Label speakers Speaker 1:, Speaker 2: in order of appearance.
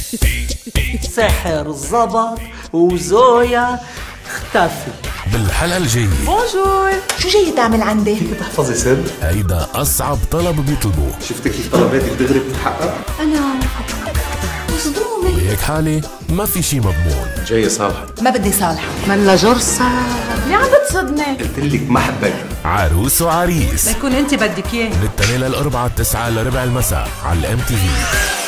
Speaker 1: سحر زبط وزويا اختفي.
Speaker 2: بالحلقة الجاية
Speaker 3: بونجور، شو جاي تعمل عندي؟
Speaker 4: فيك تحفظي سر؟
Speaker 2: هيدا أصعب طلب بيطلبوه.
Speaker 4: شفتي كيف طلباتك دغري بتتحقق؟
Speaker 3: أنا مصدومة.
Speaker 2: بهيك حالة ما في شي مضمون.
Speaker 4: جاي صالحة.
Speaker 3: ما بدي صالحة.
Speaker 1: ملا جرصة.
Speaker 3: ليه عم بتصدمي؟
Speaker 4: قلت لك ما حبك.
Speaker 2: عروس وعريس
Speaker 1: ما يكون انت بدك اياه.
Speaker 2: من التانية للأربعة 9 لربع المساء على الMTV.